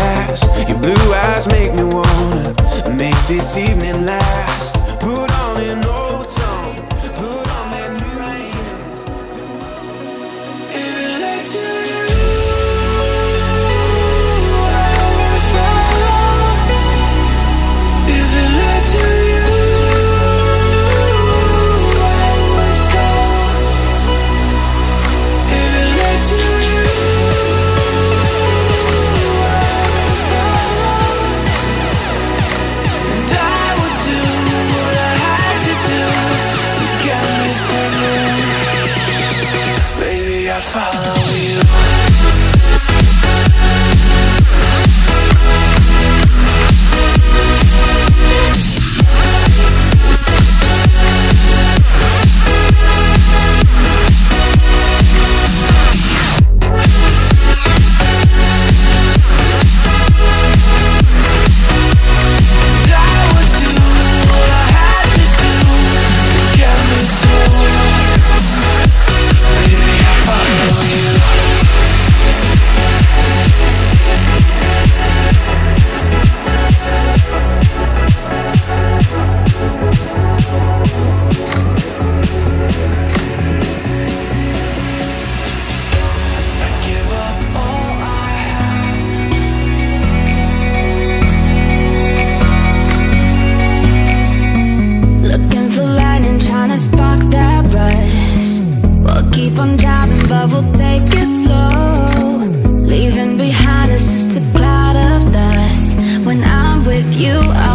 past. Your blue eyes make me wanna make this evening last. Put on an old song, put on that new dress. If it led to you, I would follow. If it led to you, I would go. If it led to you, I'd follow you. Keep on driving, but we'll take it slow. Leaving behind us just a cloud of dust. When I'm with you,